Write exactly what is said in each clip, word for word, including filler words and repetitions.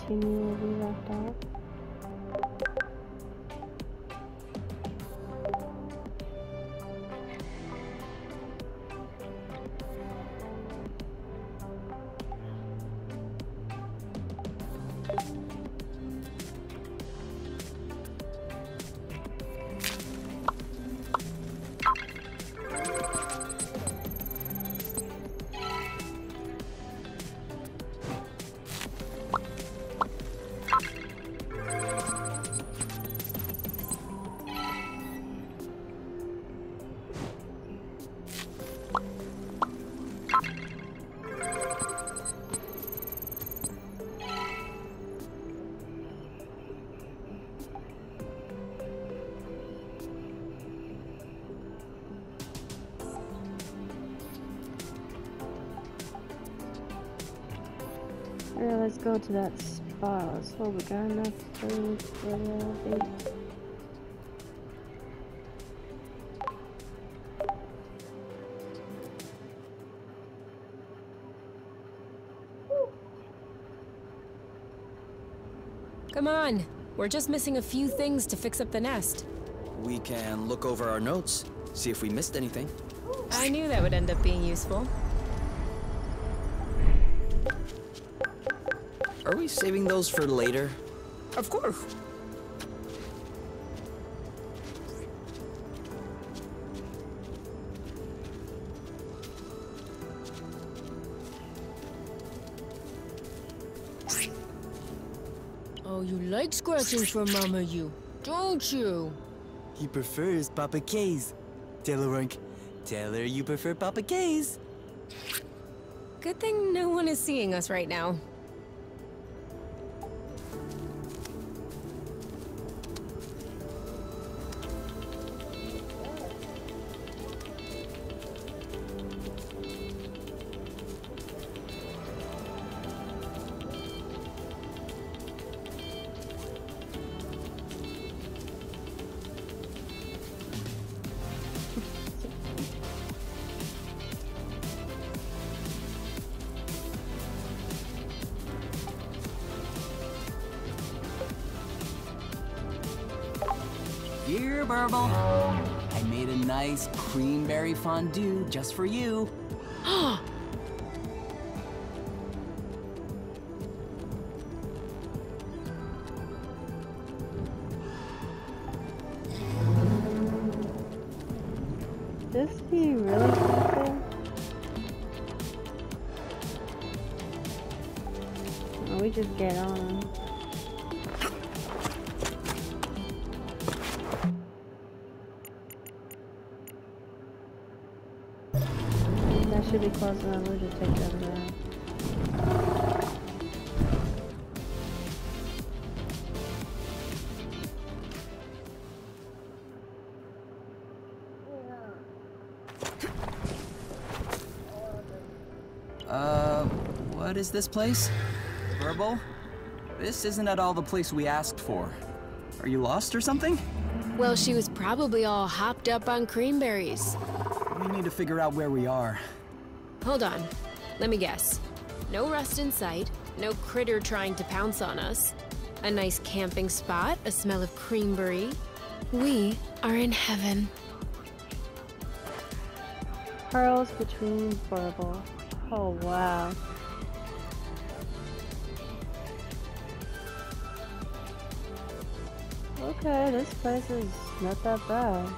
continue where we left off. Alright, let's go to that spot. Let's hope we got enough food for the bait. Come on, we're just missing a few things to fix up the nest. We can look over our notes, see if we missed anything. I knew that would end up being useful. Are we saving those for later? Of course. Oh, you like scratching for Mama you, don't you? He prefers Papa K's. Tell her, Runk. Tell her you prefer Papa K's. Good thing no one is seeing us right now. Here, Burble. I made a nice creamberry fondue just for you. This be really simple? Oh, we just get on. That should be close enough. We'll just take that around. Uh, what is this place? Burble? This isn't at all the place we asked for. Are you lost or something? Well, she was probably all hopped up on creamberries. We need to figure out where we are. Hold on, let me guess. No rust in sight, no critter trying to pounce on us. A nice camping spot, a smell of creamberry. We are in heaven. Pearls between Burble. Oh, wow. Okay, this place is not that bad.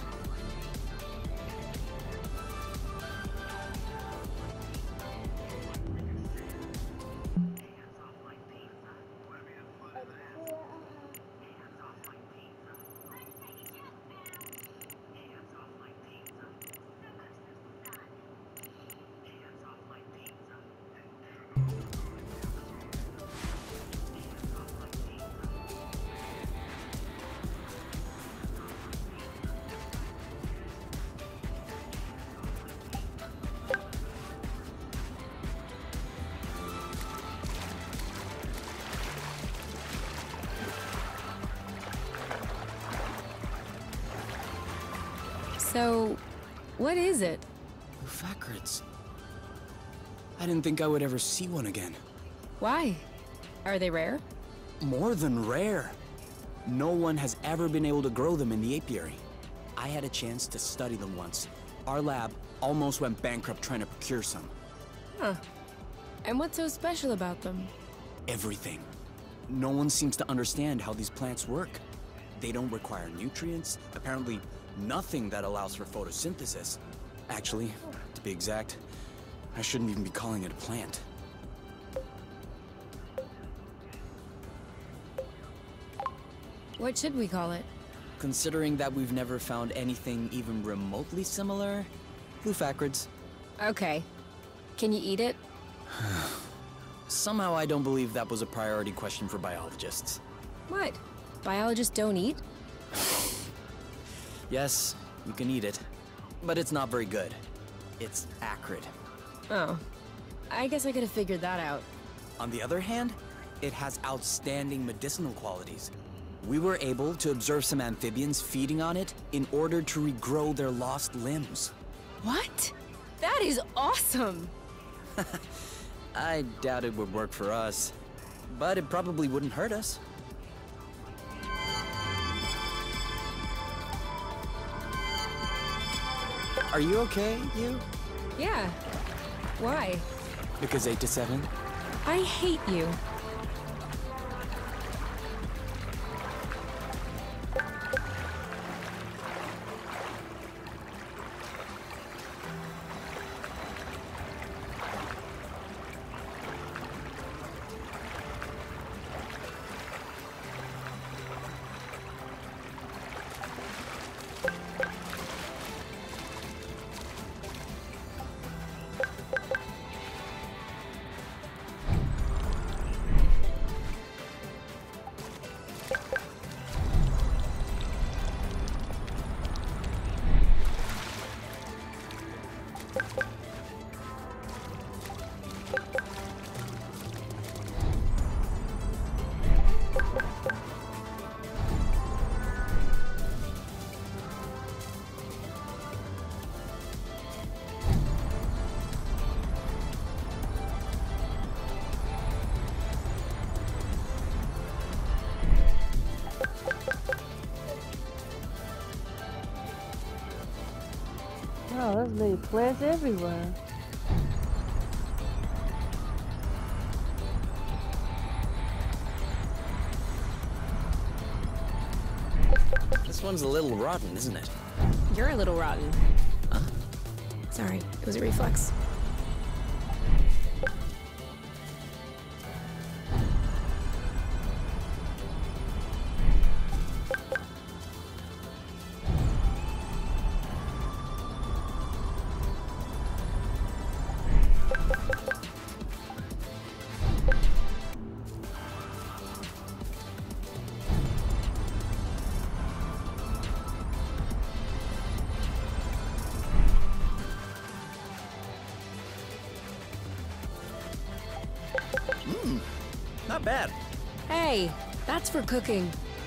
So, what is it? Ufakrids. I didn't think I would ever see one again. Why? Are they rare? More than rare. No one has ever been able to grow them in the apiary. I had a chance to study them once. Our lab almost went bankrupt trying to procure some. Huh. And what's so special about them? Everything. No one seems to understand how these plants work. They don't require nutrients, apparently nothing that allows for photosynthesis. Actually, to be exact, I shouldn't even be calling it a plant. What should we call it? Considering that we've never found anything even remotely similar, Glufacrids. Okay. Can you eat it? Somehow I don't believe that was a priority question for biologists. What? Biologists don't eat? Yes, you can eat it, but it's not very good. It's acrid. Oh. I guess I could have figured that out. On the other hand, it has outstanding medicinal qualities. We were able to observe some amphibians feeding on it in order to regrow their lost limbs. What? That is awesome! I doubt it would work for us, but it probably wouldn't hurt us. Are you okay, you? Yeah. Why? Because eight to seven? I hate you. Oh, there's little plants everywhere. This one's a little rotten, isn't it? You're a little rotten. Huh? Sorry, it was a reflex. Mmm, not bad. Hey, that's for cooking.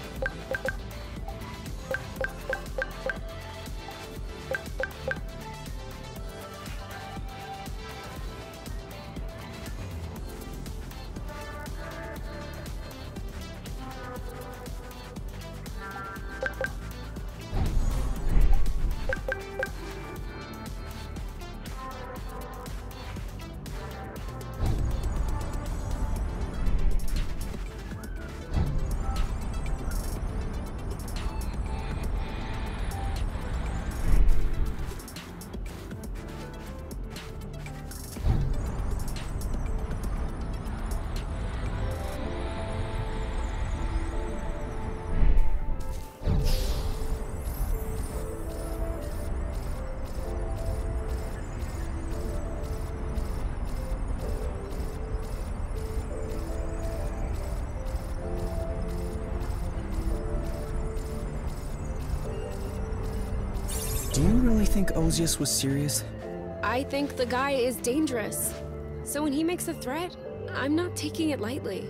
Do you really think Ozius was serious? I think the guy is dangerous. So when he makes a threat, I'm not taking it lightly.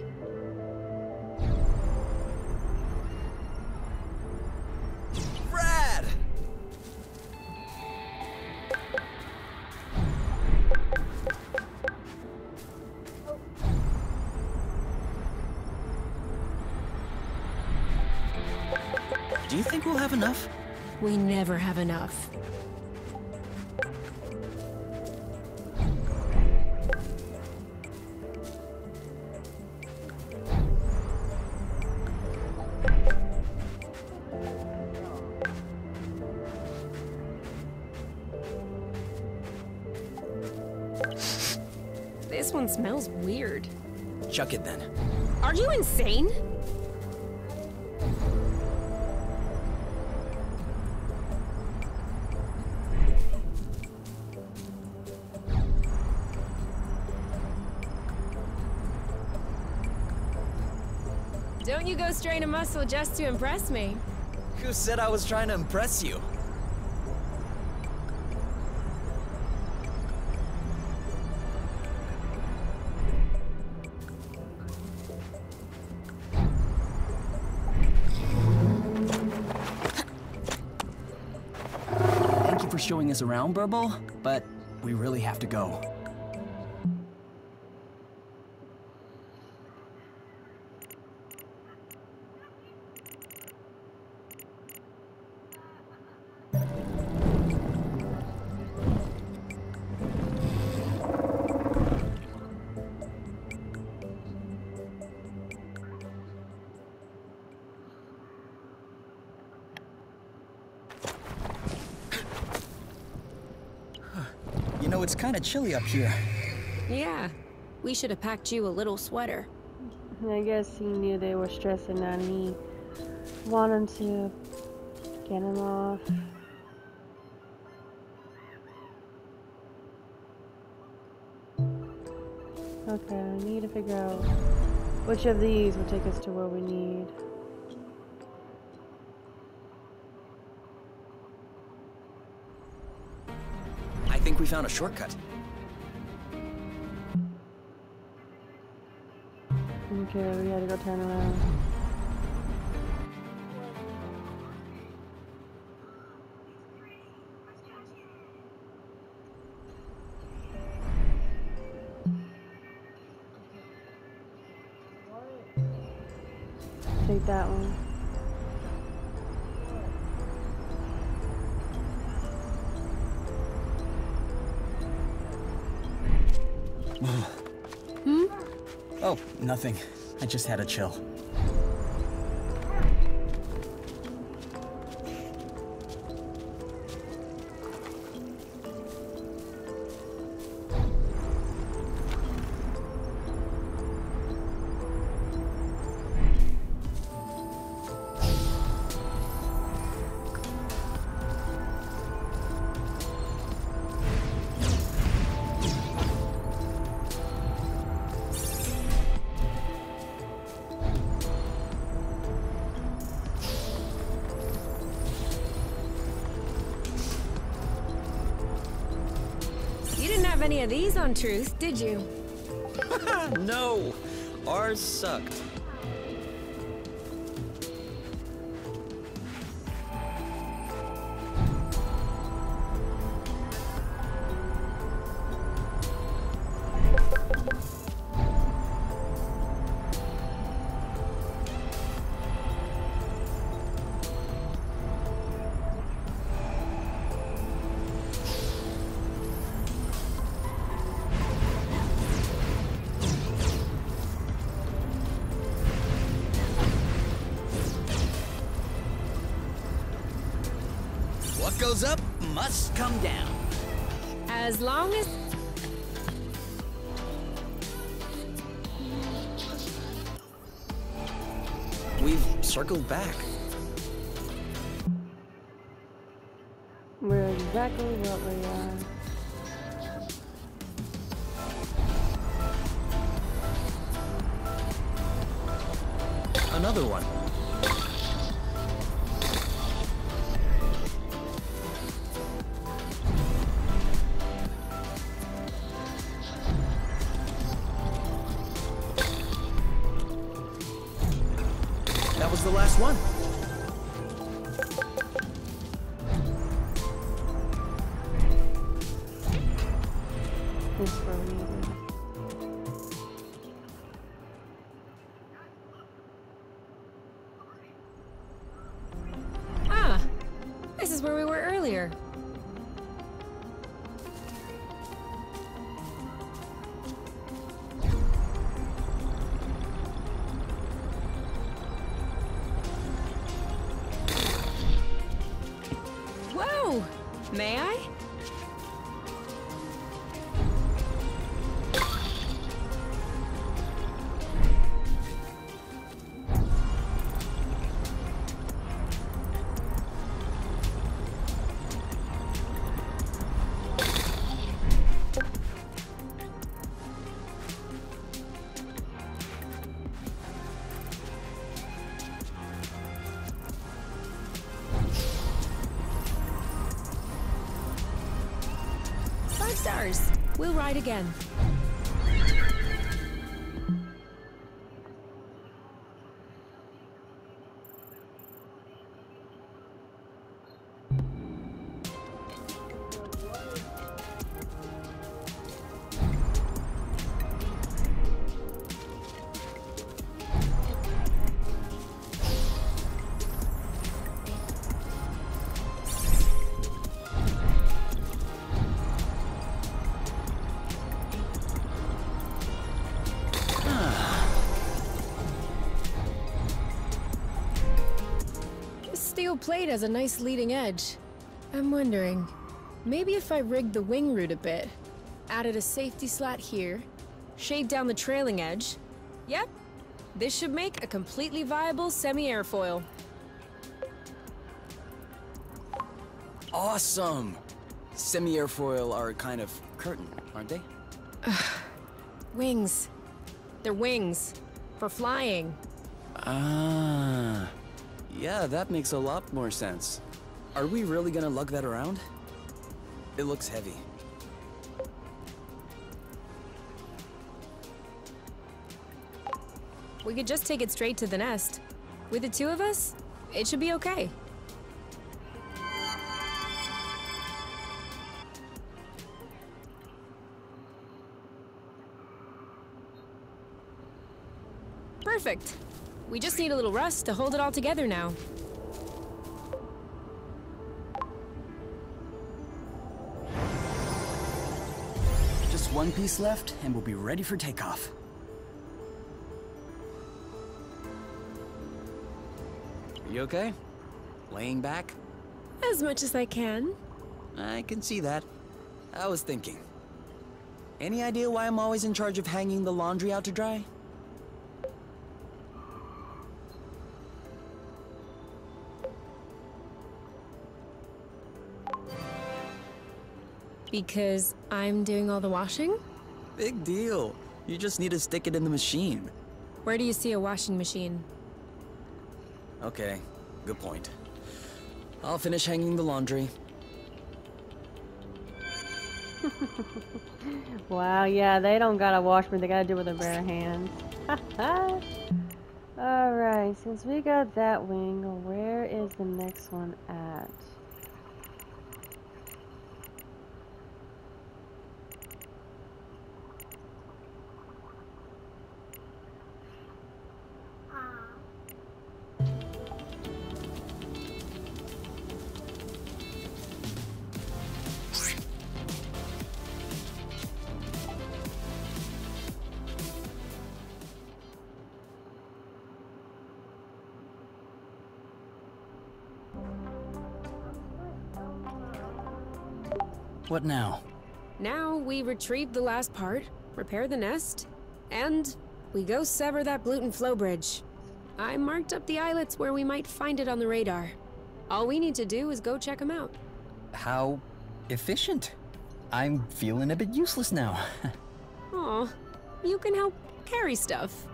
Brad! Do you think we'll have enough? We never have enough. This one smells weird. Chuck it then. Are you insane? Don't you go strain a muscle just to impress me. Who said I was trying to impress you? Thank you for showing us around, Burble, but we really have to go. You know, it's kind of chilly up here. Yeah, we should have packed you a little sweater. I guess he knew they were stressing and he wanted to get him off. Okay, I need to figure out which of these will take us to where we need. I think we found a shortcut. Okay, we gotta go turn around. Take that one. Hmm? Oh, nothing. I just had a chill. Any of these on Truth, did you? No! Ours sucked. What goes up must come down. As long as... We've circled back. We're exactly what we are. Another one. That was the last one. This is where we need it. earlier. Whoa! May I? Five stars. We'll ride again. Steel plate has a nice leading edge. I'm wondering, maybe if I rigged the wing root a bit, added a safety slat here, shaved down the trailing edge. Yep, this should make a completely viable semi-airfoil. Awesome! Semi-airfoil are kind of curtain, aren't they? Wings. They're wings. For flying. Ah. Yeah, that makes a lot more sense. Are we really gonna lug that around? It looks heavy. We could just take it straight to the nest. With the two of us, it should be okay. Perfect. We just need a little rust to hold it all together now. Just one piece left, and we'll be ready for takeoff. Are you okay? Laying back? As much as I can. I can see that. I was thinking. Any idea why I'm always in charge of hanging the laundry out to dry? Because I'm doing all the washing? Big deal. You just need to stick it in the machine. Where do you see a washing machine? Okay, good point. I'll finish hanging the laundry. Wow, yeah, they don't gotta wash me, they gotta do it with their bare hands. Alright, since we got that wing, where is the next one at? What now? Now we retrieve the last part, repair the nest, and we go sever that gluten flow bridge. I marked up the islets where we might find it on the radar. All we need to do is go check them out. How efficient. I'm feeling a bit useless now. Aw, you can help carry stuff.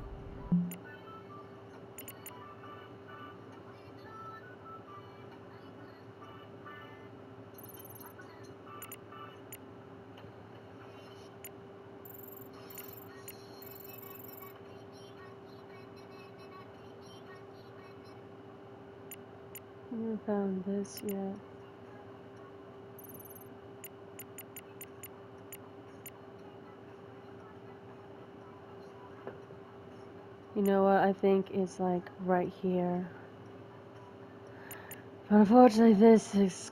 I haven't found this yet. You know what? I think it's like right here. But unfortunately, this is.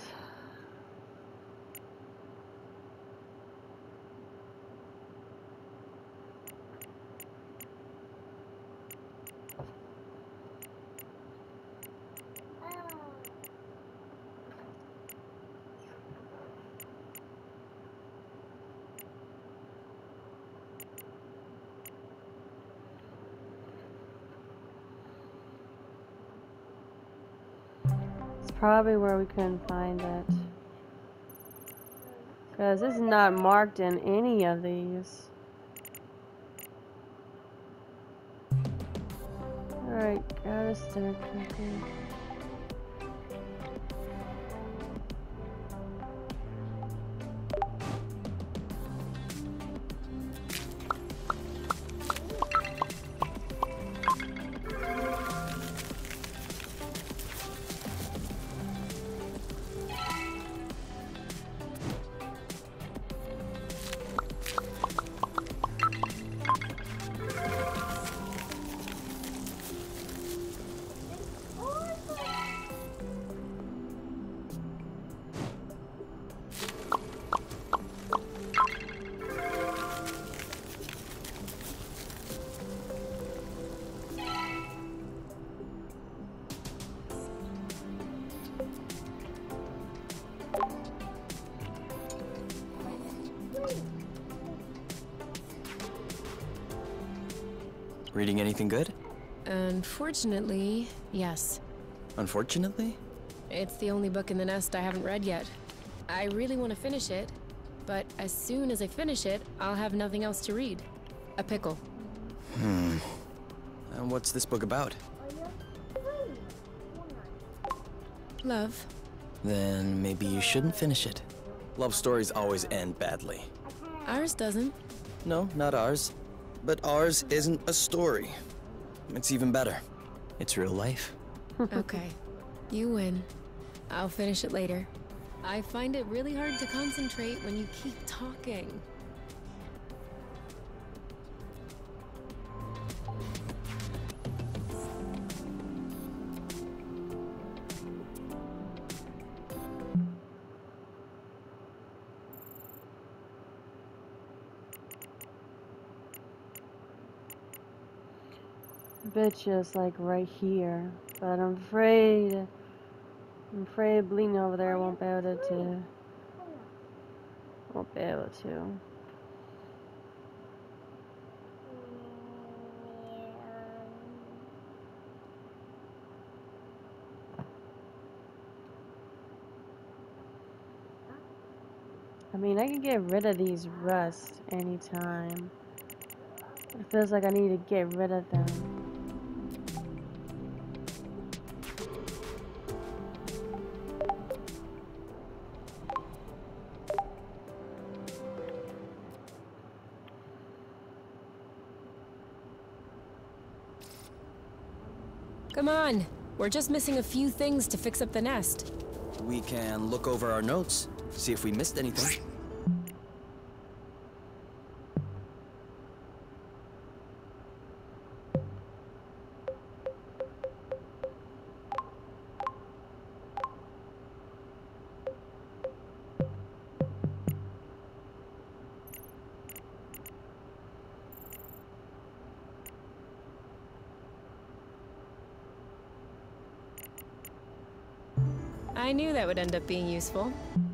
Probably where we couldn't find it. Because this is not marked in any of these. Alright, gotta start cooking. Reading anything good? Unfortunately, yes. Unfortunately? It's the only book in the nest I haven't read yet. I really want to finish it, but as soon as I finish it, I'll have nothing else to read. A pickle. Hmm. And what's this book about? Love. Then maybe you shouldn't finish it. Love stories always end badly. Ours doesn't. No, not ours. But ours isn't a story. It's even better. It's real life. Okay. You win. I'll finish it later. I find it really hard to concentrate when you keep talking. Bitch is like right here, but I'm afraid, I'm afraid Bleeding over there won't be able to, won't be able to. I mean, I can get rid of these rust anytime. It feels like I need to get rid of them. Come on! We're just missing a few things to fix up the nest. We can look over our notes, see if we missed anything. I knew that would end up being useful.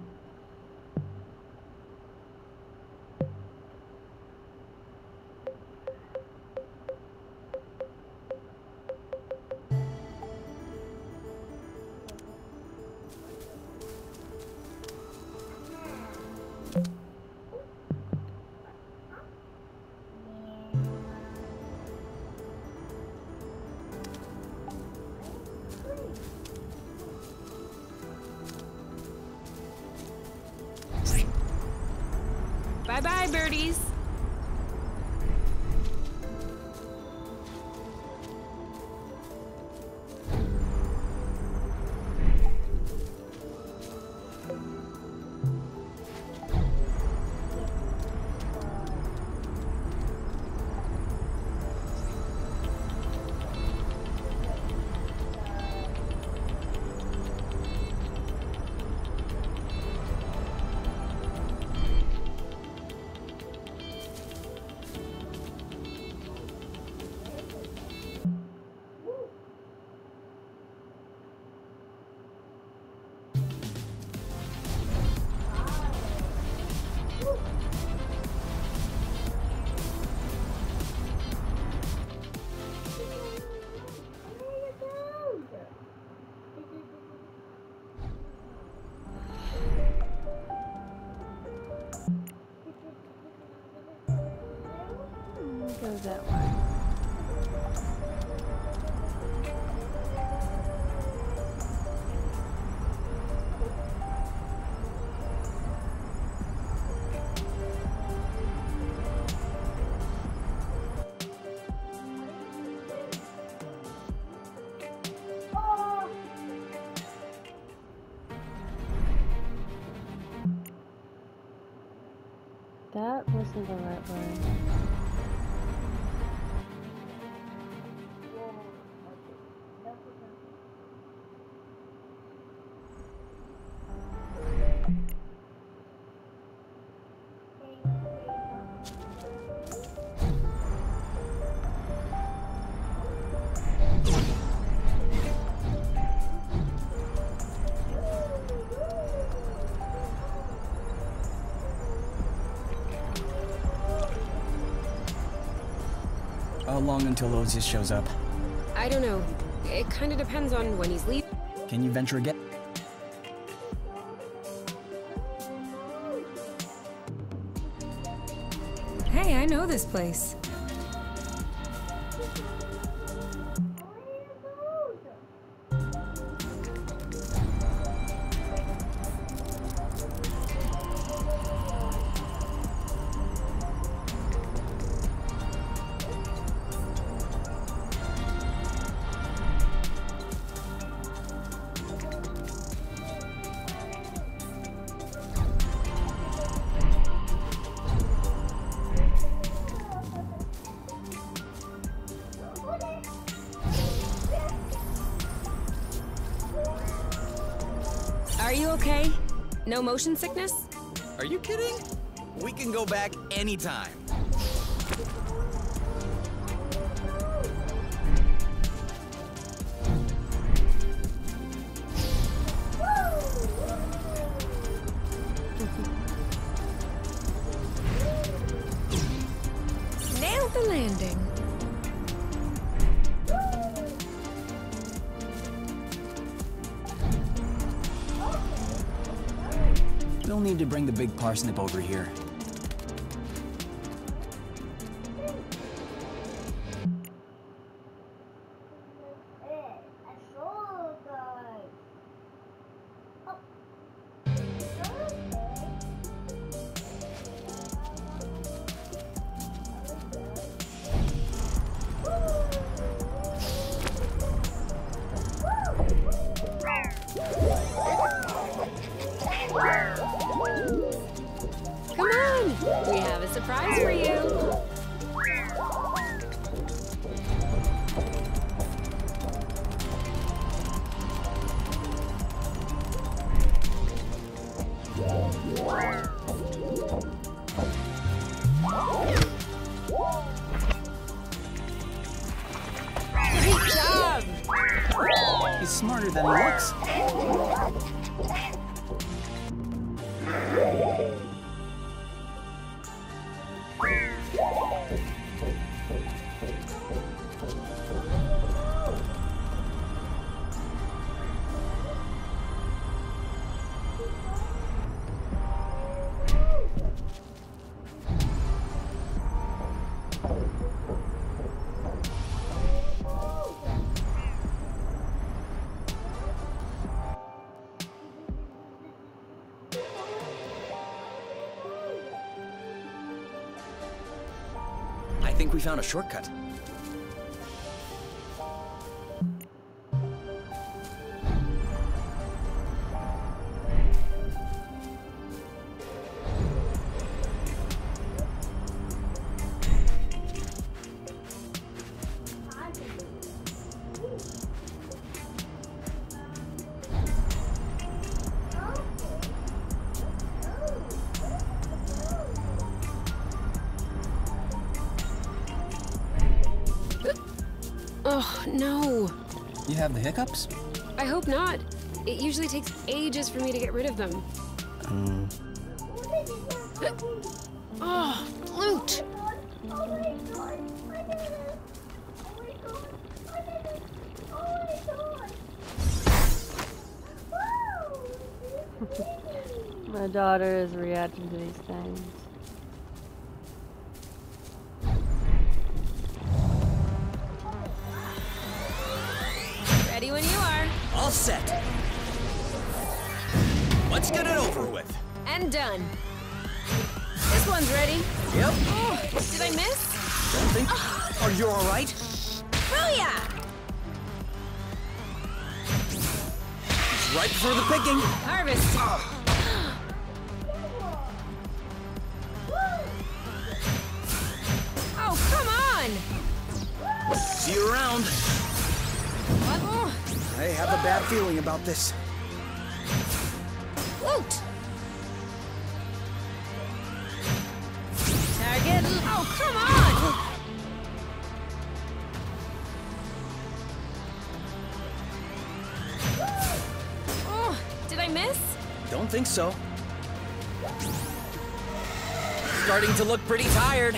Bye-bye, birdies! Go that way. That wasn't the right way. How long until Osius shows up? I don't know. It kind of depends on when he's leaving. Can you venture a guess? Hey, I know this place. Are you okay? No motion sickness? Are you kidding? We can go back anytime. Nailed the landing. We'll need to bring the big parsnip over here. Come on! We have a surprise for you! Great job! He's smarter than he looks. I think we found a shortcut. Oh, no. You have the hiccups? I hope not. It usually takes ages for me to get rid of them. Um... Oh, loot! My daughter is reacting to these things. set. Let's get it over with. And done. This one's ready. Yep. Oh, did I miss? Don't think. Are you all right? Booyah! It's right for the picking. Harvest. Oh, come on! See you around. What? Oh, I have a bad feeling about this. loot! Target. Oh, come on! Oh, did I miss? Don't think so. Starting to look pretty tired.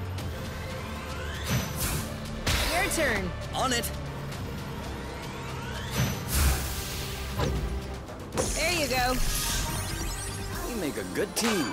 Your turn. On it. There you go. We make a good team.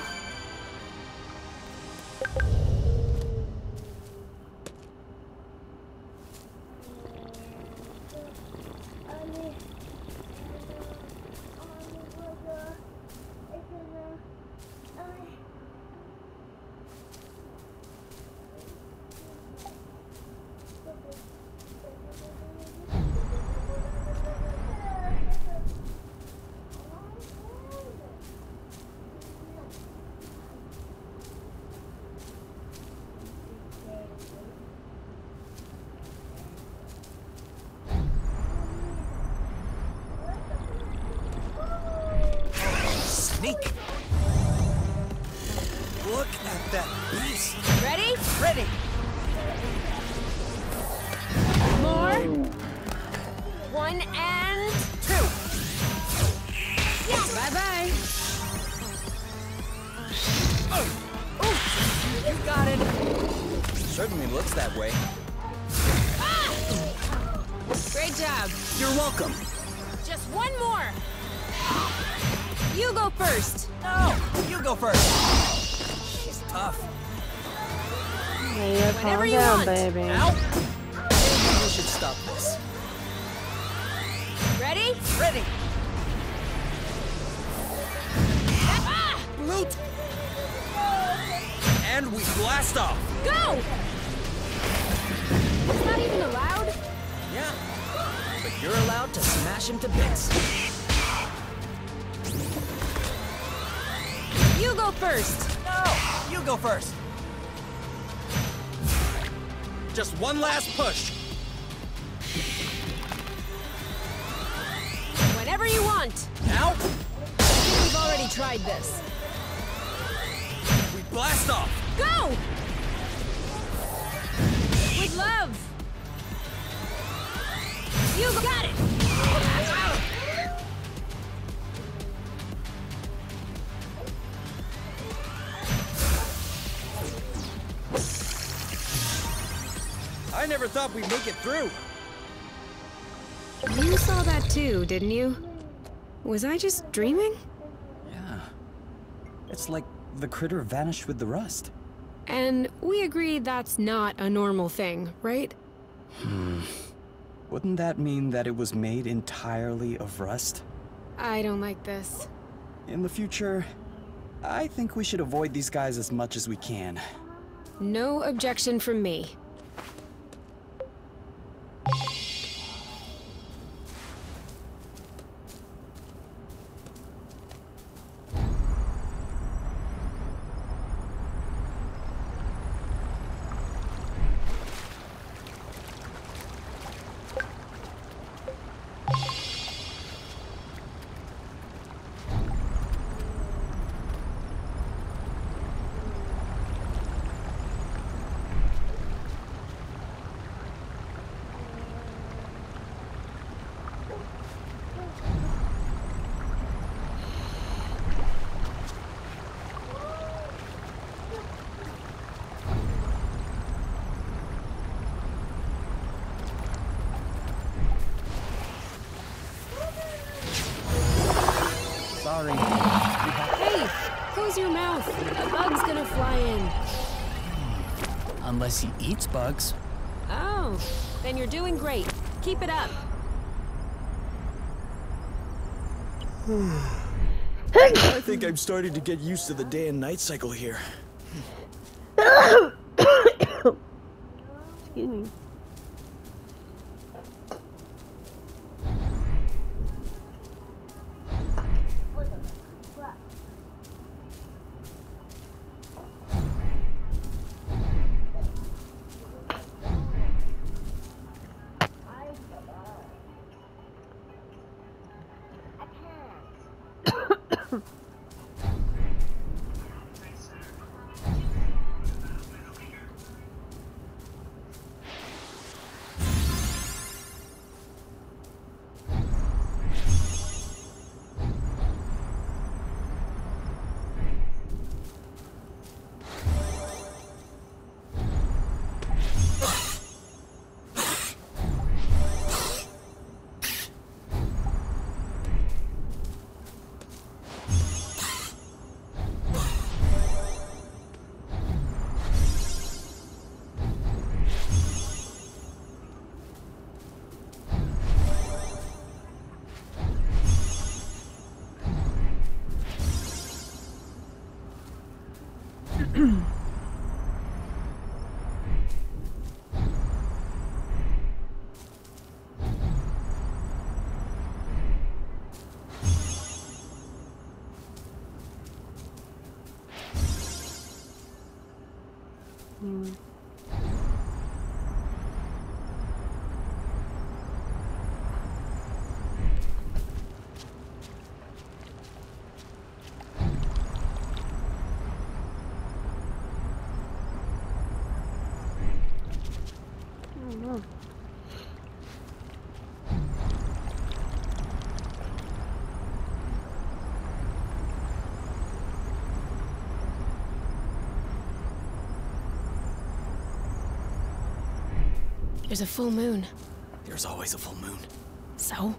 Sneak. Look at that beast. Ready? Ready. More. One and Two. yes. Bye bye. Oh. You got it. Certainly looks that way. Ah! Great job. You're welcome. Just one more. You go first. No, you go first. She's tough. Hey, yeah, Whenever calm you down, want. baby. Ow. Maybe we should stop this. Ready? Ready. Ah! Loot. And we blast off. Go! It's not even allowed. Yeah. But you're allowed to smash him to bits. You go first. No, you go first. Just one last push. Whenever you want. Now, I think we've already tried this. we blast off. Go! With love. You got it. I never thought we'd make it through. You saw that too, didn't you? Was I just dreaming? Yeah. It's like the critter vanished with the rust. And we agreed that's not a normal thing, right? Wouldn't that mean that it was made entirely of rust? I don't like this. In the future, I think we should avoid these guys as much as we can. No objection from me. Sorry. Hey, close your mouth. A bug's gonna fly in. Unless he eats bugs. Oh, then you're doing great. Keep it up. I think I'm starting to get used to the day and night cycle here. Excuse me. Hmm. I don't know. There's a full moon. There's always a full moon. So?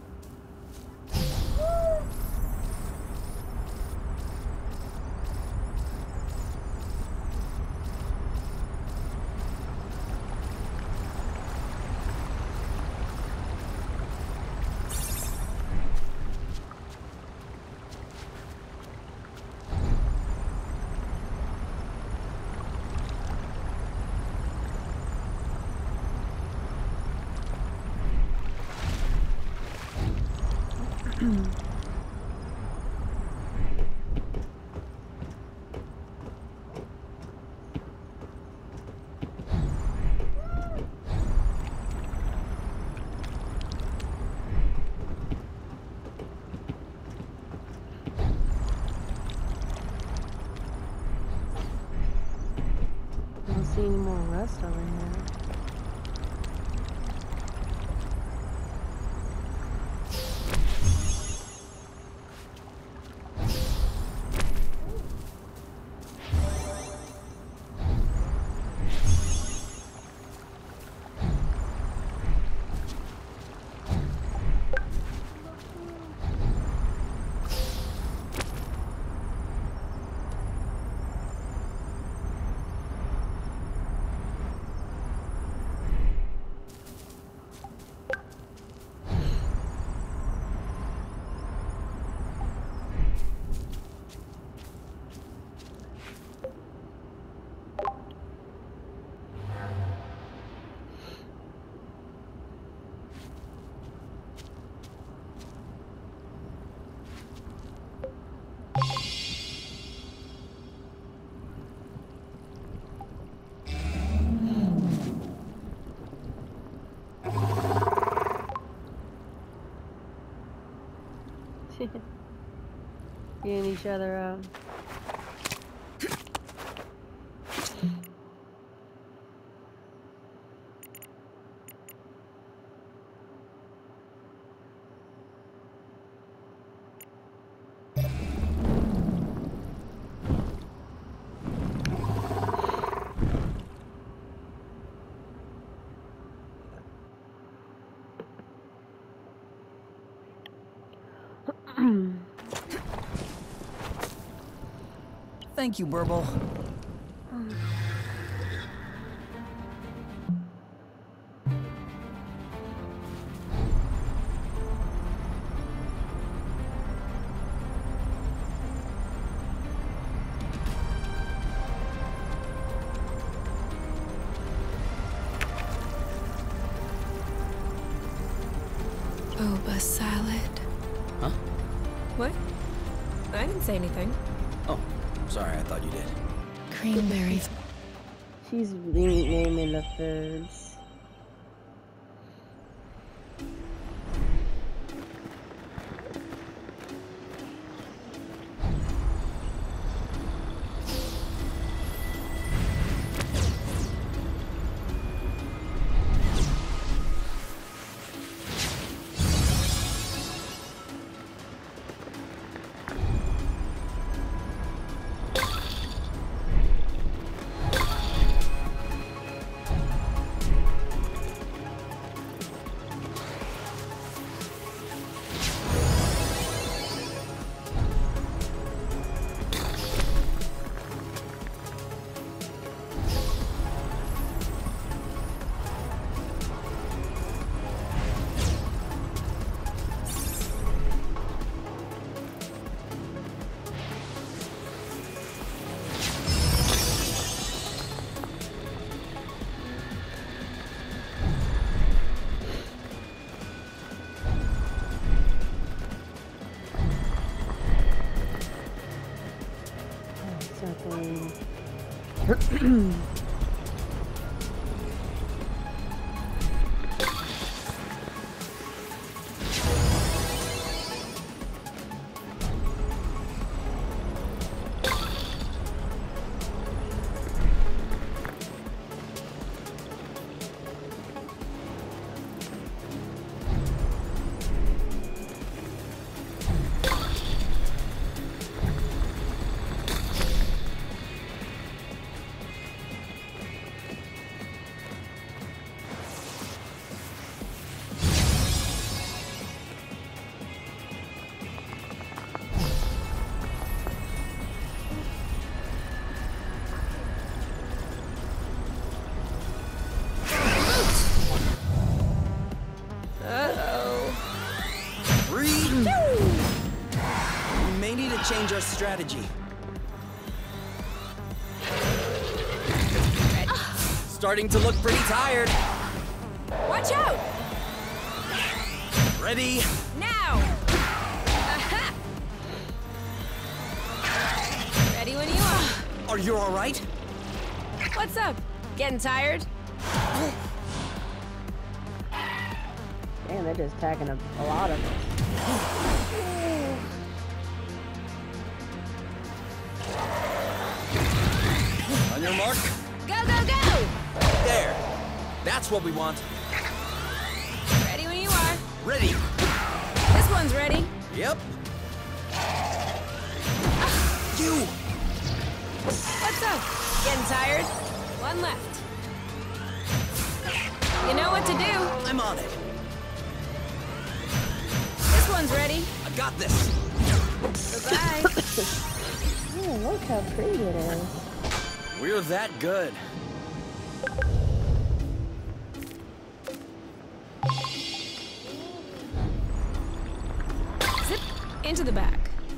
I don't see any more rust over here. Getting each other out. Thank you, Burble. Boba salad. Huh? What? I didn't say anything. Oh, sorry, I thought you did. Creamberry. She's renaming the foods. Change our strategy. Starting to look pretty tired. Watch out! Ready? Now! Aha! Ready when you are. Are you all right? What's up? Getting tired? Damn, they're just attacking a, a lot of us. On your mark. Go, go, go! There. That's what we want. Ready when you are. Ready. This one's ready. Yep. You. What's up? Getting tired? One left. You know what to do. I'm on it. This one's ready. I got this. Goodbye. Oh, look how pretty it is. We're that good. Zip into the back.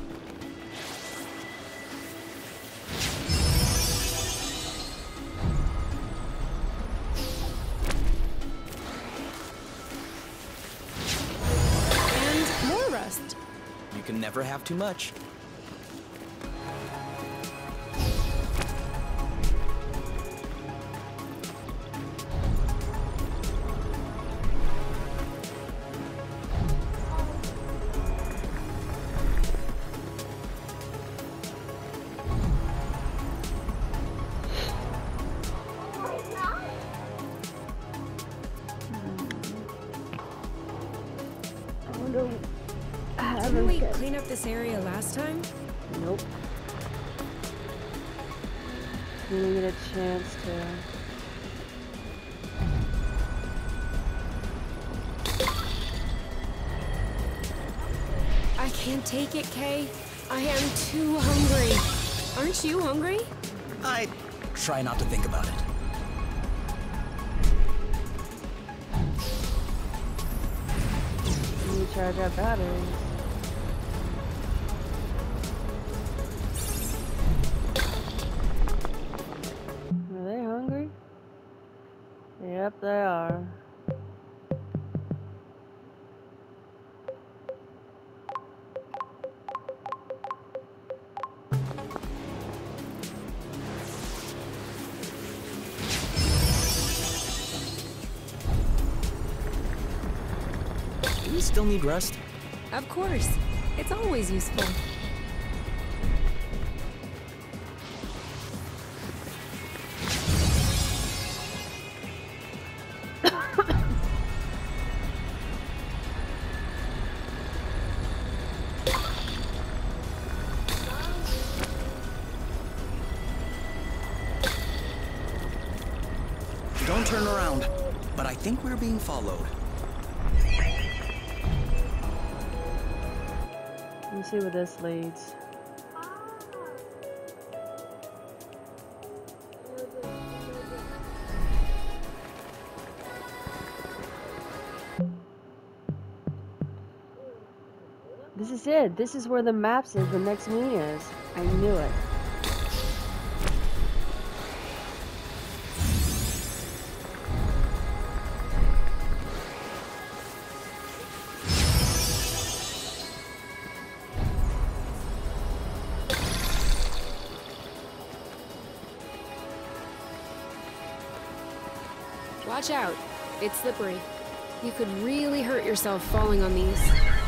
And more rust. You can never have too much. Didn't we clean up this area last time? Nope. Didn't get a chance to. I can't take it, Kay. I am too hungry. Aren't you hungry? I try not to think about it. You charge our batteries. Are they hungry? Yep, they are. Do we still need rest? Of course. It's always useful. Don't turn around, but I think we're being followed. Let me see where this leads. This is it. This is where the map says the next moon is. I knew it. Watch out. It's slippery. You could really hurt yourself falling on these.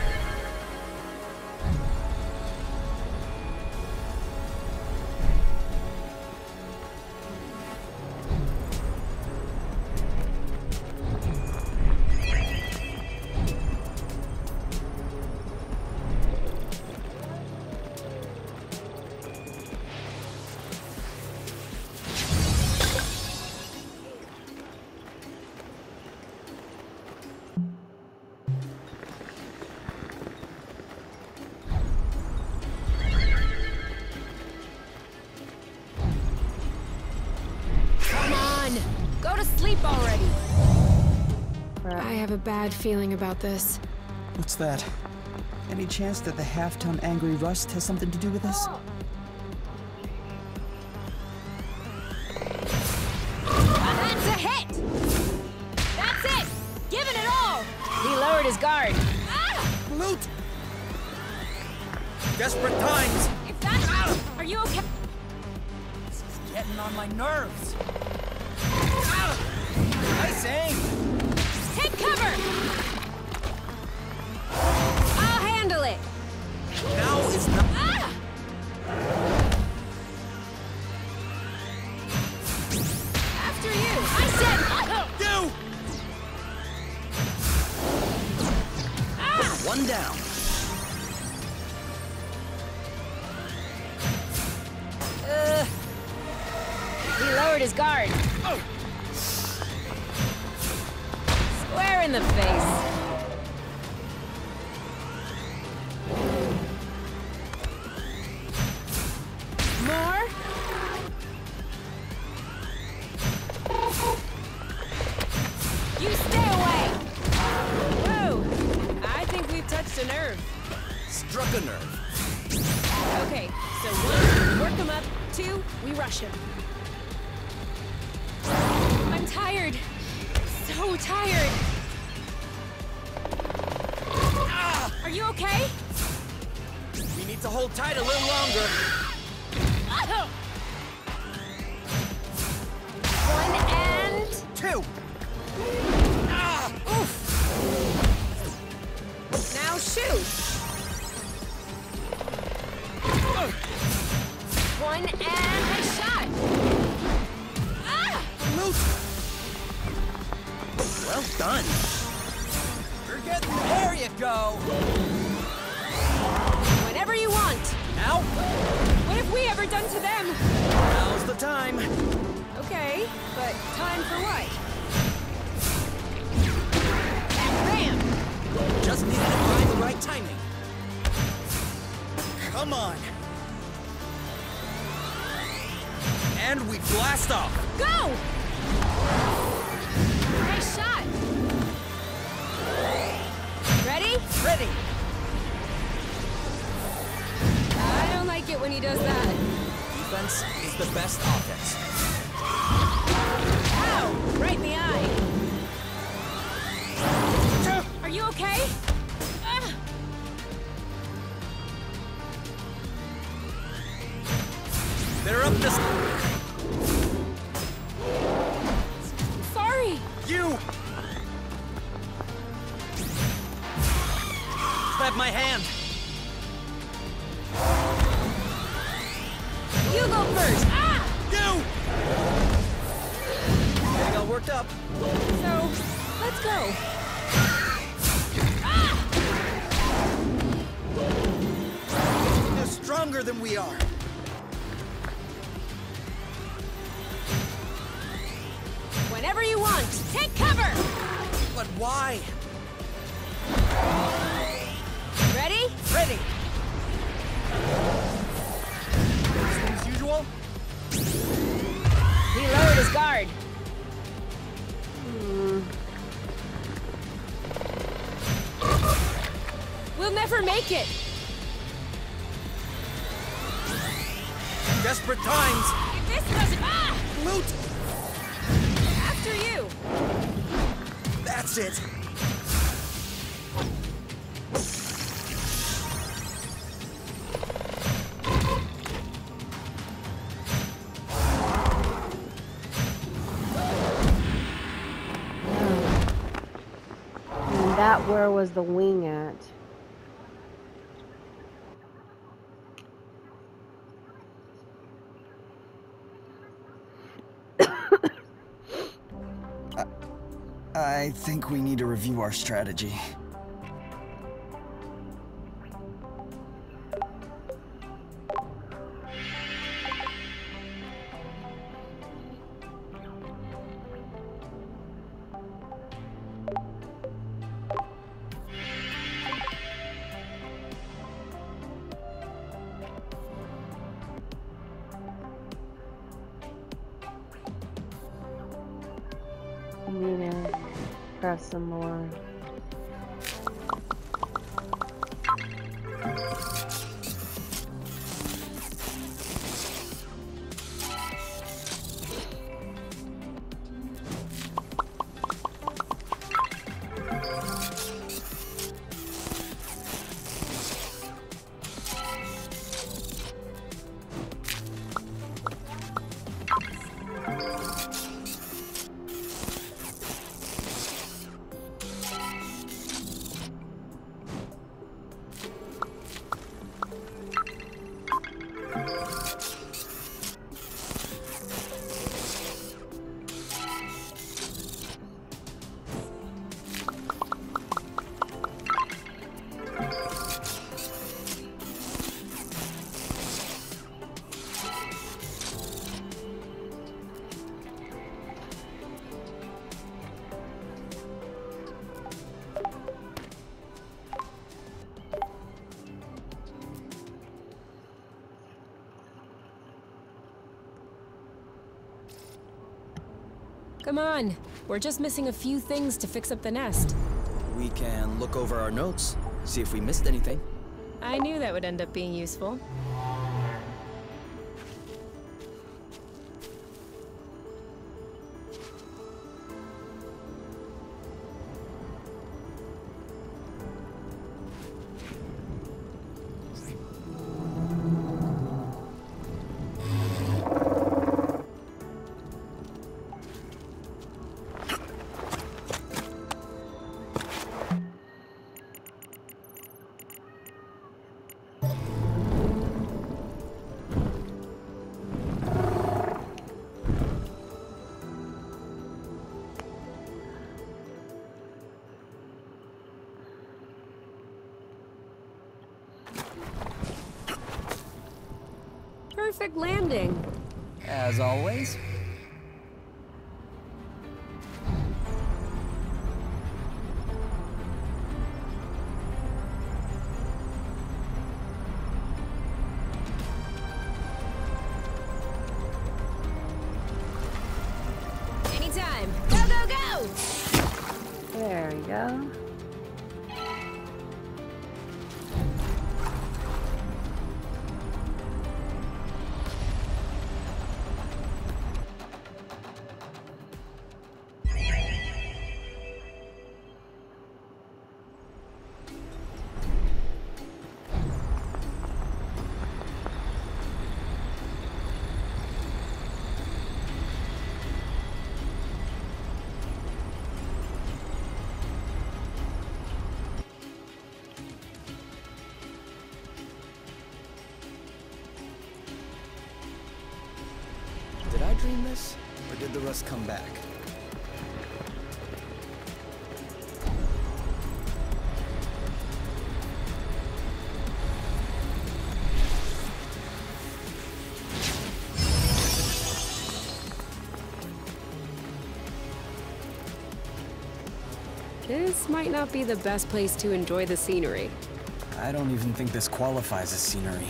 Already. Crap. I have a bad feeling about this. What's that? Any chance that the half-ton angry rust has something to do with this? That's a hit! That's it! Give it it all! He lowered his guard. Ah! Loot! Desperate times! If that's... Are you okay? This is getting on my nerves. Nice aim! Take cover! I'll handle it! Now is not... Ah! After you! I said... You! Ah! One down. Uh, he lowered his guard. Oh. Square in the face. More? You stay away! Whoa! I think we've touched a nerve. Struck a nerve. Okay, so one, work him up. Two, we rush him. I'm tired. So tired. Ah, are you okay? We need to hold tight a little longer. Oh. One and... Two. Ah, oof. Now shoot. One and headshot. Ah! Loot. Well done. You're getting there. You go. Whenever you want. Now. What have we ever done to them? Now's the time. Okay, but time for what? Bam! Just needed to find the right timing. Come on. And we blast off. Go! Nice shot. Ready? Ready. I don't like it when he does that. Defense is the best offense. Ow! Right in the eye. Are you okay? Ah. They're up this. Sorry. You. grab my hand. You go first! Ah! You! Getting all worked up. So, let's go. They're stronger than we are. Whenever you want, take cover! But why? Ready? Ready! Business as usual? He lowered his guard. Hmm. We'll never make it! Desperate times! If this doesn't... Ah! Loot! After you! That's it! And that where was the wing at? I think we need to review our strategy. I'm gonna grab some more. Come on. We're just missing a few things to fix up the nest. We can look over our notes, see if we missed anything. I knew that would end up being useful. Perfect landing. As always. Anytime. Go, go, go! There we go. Rust come back. This might not be the best place to enjoy the scenery. I don't even think this qualifies as scenery.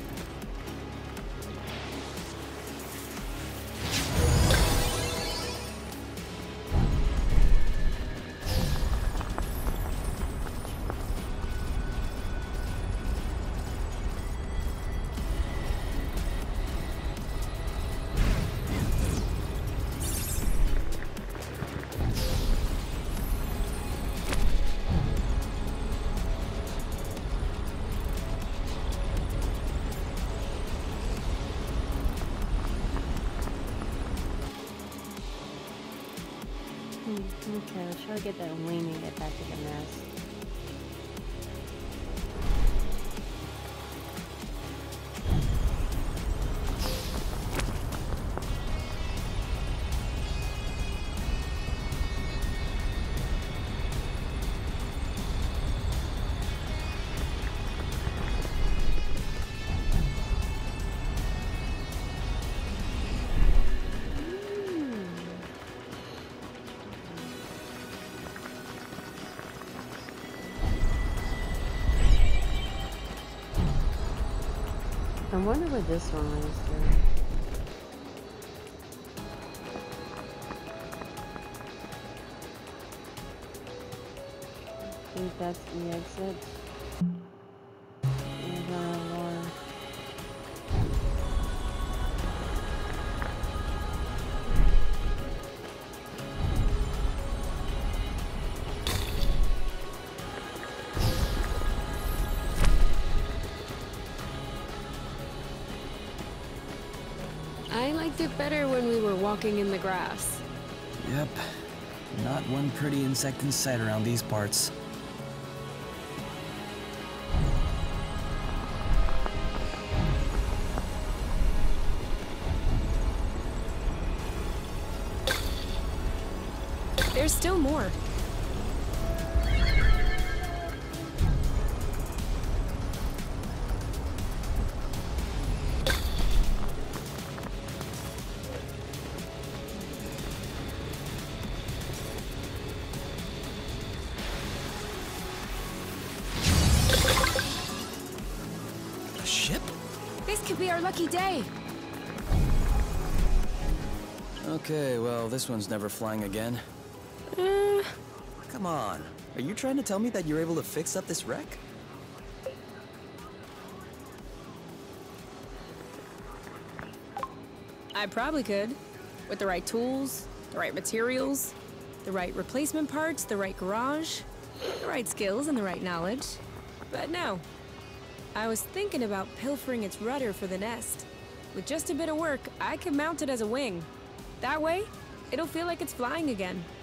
Okay, let's try to get that wing and get back to the nest. I wonder what this one leads to. I think that's the exit. There's another one. I liked it better when we were walking in the grass. Yep. Not one pretty insect in sight around these parts. There's still more. A ship? This could be our lucky day. Okay, well, this one's never flying again. Uh, Come on. Are you trying to tell me that you're able to fix up this wreck? I probably could. With the right tools, the right materials, the right replacement parts, the right garage, the right skills, and the right knowledge. But no. I was thinking about pilfering its rudder for the nest. With just a bit of work, I could mount it as a wing. That way, it'll feel like it's flying again.